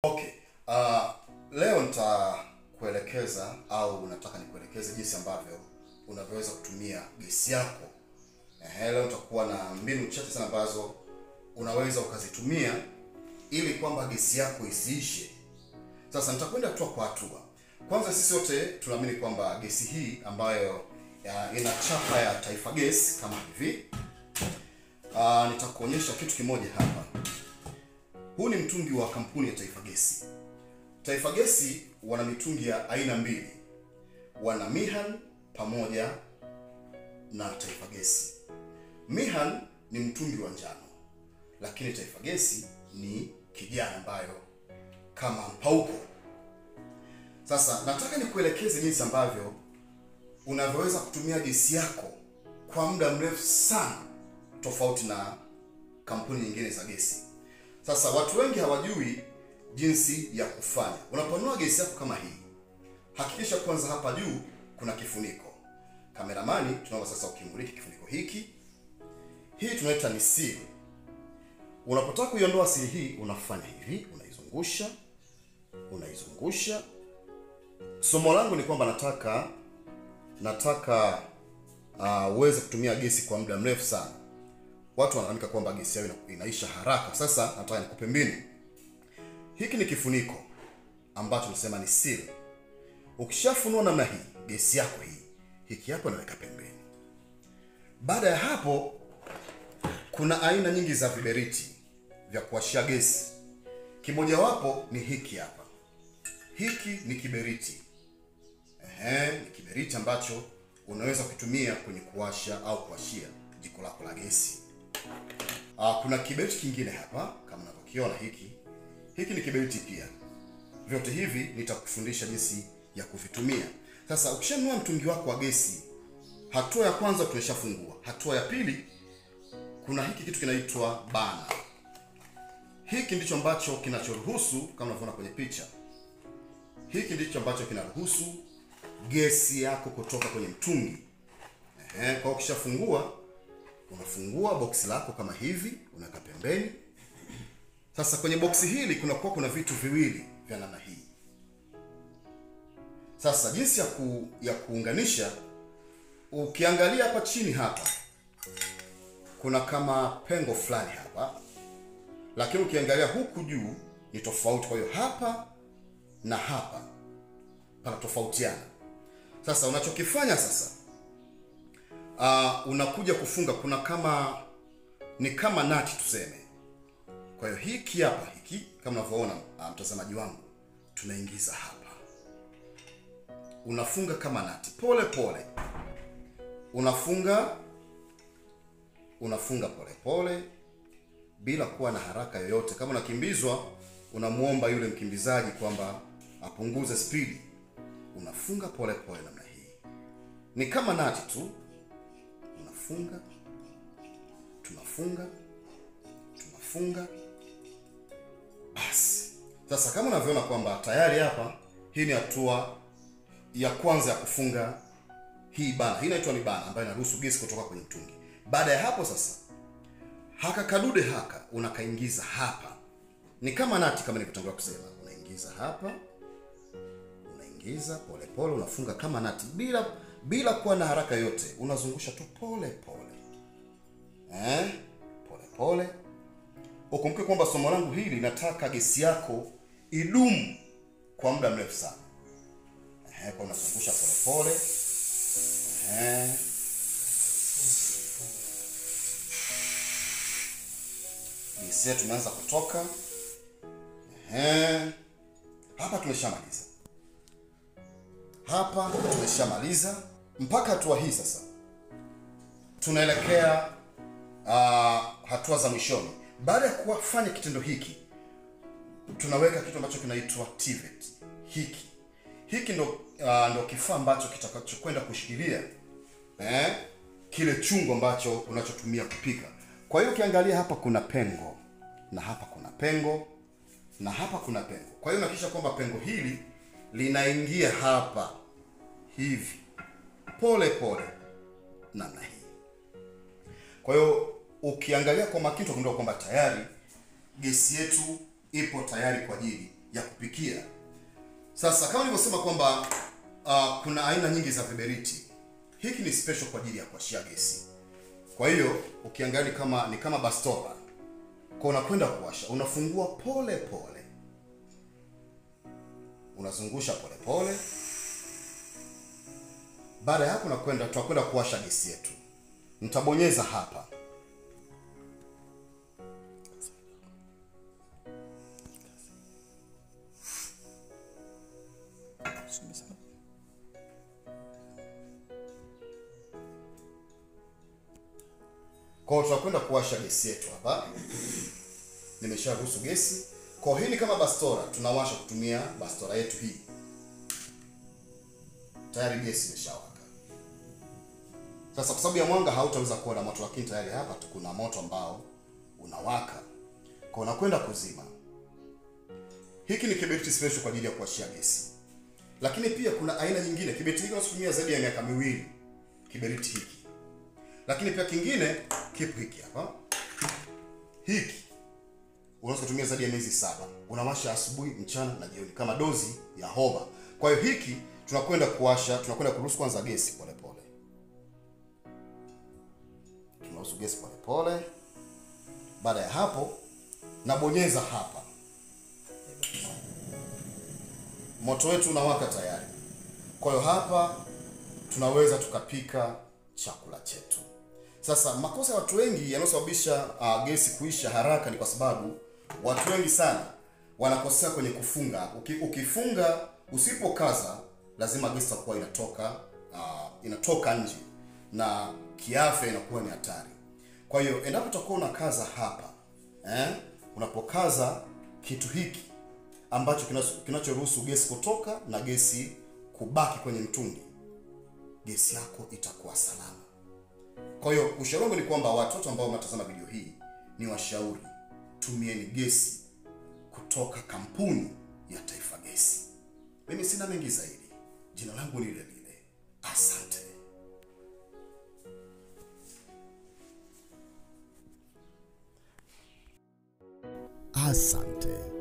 Okay. Leo nitakuelekeza au nataka nikuelekeze jinsi ambavyo unavyoweza kutumia gesi yako. Leo nitakuwa na mbinu chache sana ambazo unaweza ukazitumia ili kwamba gesi yako isiishe. Sasa nitakwenda hatua kwa hatua. Kwanza sisi wote tunaamini kwamba gesi hii ambayo ina chapa ya Taifa Gesi kama hivi. Nitakuonyesha kitu kimoja hapa. Huu ni mtungi wa kampuni ya Taifa Gesi. Taifa Gesi wana mitungi ya aina mbili. Wana Mihan pamoja na Taifa Gesi. Mihan ni mtungi wa njano, lakini Taifa Gesi ni kijani ambayo kama mpauko. Sasa nataka nikuelekeze jinsi ambavyo unavyoweza kutumia gesi yako kwa muda mrefu sana, tofauti na kampuni nyingine za gesi. Sasa watu wengi hawajui jinsi ya kufanya. Unaponunua gesi yako kama hii, hakikisha kwanza hapa juu kuna kifuniko. Kameramani, tunaomba sasa ukimuliki kifuniko hiki. Hii tunaita ni siri. Unapotaka kuiondoa siri hii, unafanya hivi, unaizungusha. Somo langu ni kwamba nataka uweze kutumia gesi kwa muda mrefu sana. Watu wanalalamika kwamba gesi yao inaisha haraka. Sasa nataka nikupe mbinu. Hiki ni kifuniko ambacho tunasema ni siri. Ukishafunua namna hii gesi yako hiki hapo naweka pembeni. Baada ya hapo kuna aina nyingi za viberiti vya kuwashia gesi. Kimoja wapo ni hiki hapa. Hiki ni kiberiti. Ni kiberiti ambacho unaweza kutumia kwenye kuwasha au kuwashia jiko lako la gesi. Kuna kiberiti kingine hapa kama unavyokiona hiki. Hiki ni kiberiti pia. Vyote hivi nitakufundisha jinsi ya kuvitumia. Sasa ukishanunua mtungi wako wa gesi, hatua ya kwanza tumeshafungua. Hatua ya pili, kuna hiki kitu kinaitwa bana. Hiki ndicho ambacho kinachoruhusu, kama unavyoona kwenye picha, hiki ndicho ambacho kinaruhusu gesi yako kutoka kwenye mtungi. Kwa ukishafungua, unafungua boksi lako kama hivi, unaweka pembeni. Sasa kwenye boksi hili kuna vitu viwili vya namna hii. Sasa jinsi ya kuunganisha, ukiangalia hapa chini hapa kuna kama pengo fulani hapa, lakini ukiangalia huku juu ni tofauti. Kwa hiyo hapa na hapa pana tofautiana. Sasa unachokifanya sasa, unakuja kufunga. Kuna ni kama nati tuseme. Kwa hiyo hiki hapa, hiki kama unavyoona mtazamaji wangu, tunaingiza hapa. Unafunga kama nati pole pole. Unafunga pole pole bila kuwa na haraka yoyote. Kama unakimbizwa, unamuomba yule mkimbizaji kwamba apunguze spidi. Unafunga pole pole namna hii. Ni kama nati tu. Unafunga, tunafunga. Basi. Sasa kama unavyoona kwamba tayari hapa, hii ni hatua ya kwanza ya kufunga hii bana. Hii inaitwa ni bana ambayo inaruhusu gesi kutoka kwenye mtungi. Baada ya hapo sasa, haka kadude haka unakaingiza hapa. Ni kama nati kama nilivyotangulia kusema. Unaingiza hapa. Unaingiza pole pole, unafunga kama nati bila kuwa na haraka yote. Unazungusha tu pole pole. Pole pole. Ukumbuke kwamba somo langu hili nataka gesi yako idumu kwa muda mrefu sana. Kwa unazungusha pole pole. Gesi yetu imeanza kutoka. Hapa tumeshamaliza. Mpaka hatua hii sasa. Tunaelekea hatua za mwishoni. Baada ya kufanya kitendo hiki, tunaweka kitu ambacho kinaitwa tivet. Hiki ndo kifaa ambacho kitakachokwenda kushikilia kile chungu ambacho unachotumia kupika. Kwa hiyo ukiangalia hapa kuna pengo, na hapa kuna pengo, na hapa kuna pengo. Kwa hiyo unahakikisha kwamba pengo hili linaingia hapa hivi pole pole namna hii. Kwa hiyo ukiangalia kwa makini utagundua kwamba tayari gesi yetu ipo tayari kwa ajili ya kupikia. Sasa kama nilivyosema kwamba kuna aina nyingi za viberiti. Hiki ni special kwa ajili ya kuwashia gesi. Kwa hiyo ukiangalia ni kama bastora. Kwa unakwenda kuwasha, unafungua pole pole. Unazungusha pole pole. Baada ya hapo tunakwenda kuwasha gesi yetu. Nitabonyeza hapa. Kwa tunakwenda kuwasha gesi yetu hapa. Nimesharuhusu gesi. Kwa hii ni kama bastora, tunawasha kutumia bastora yetu hii. Tayari gesi imeshawaka. Sasa kwa sababu ya mwanga hautaweza kuona moto, lakini tayari hapa kuna moto ambao unawaka. Kwa unakwenda kuzima. Hiki ni kiberiti special kwa ajili ya kuwashia gesi. Lakini pia kuna aina nyingine. Kiberiti hiki unatumia zaidi ya miaka 2. Kiberiti hiki. Lakini pia kingine kipo hiki hapa. Hiki unaweza kutumia zaidi ya miezi 7. Unawasha asubuhi, mchana na jioni kama dozi ya homa. Kwa hiyo hiki tunakwenda kuwasha, tunakwenda kuruhusu kwanza gesi pole pole. Tunaruhusu gesi pole pole. Baada ya hapo nabonyeza hapa. Moto wetu unawaka tayari. Kwa hiyo hapa tunaweza tukapika chakula chetu. Sasa makosa ya watu wengi yanayosababisha gesi kuisha haraka ni kwa sababu watu wengi sana wanakosea kwenye kufunga. Ukifunga usipokaza, lazima gesi itakuwa inatoka nje na kiafya inakuwa ni hatari. Kwa hiyo endapo utakuwa unakaza hapa, unapokaza kitu hiki ambacho kinachoruhusu gesi kutoka na gesi kubaki kwenye mtungi, gesi yako itakuwa salama. Kwa hiyo ushauri wangu ni kwamba watoto ambao wanatazama video hii, ni washauri tumieni gesi kutoka kampuni ya Taifa Gesi. Mimi sina mengi zaidi. Jina langu ni lile lile. Asante. Asante.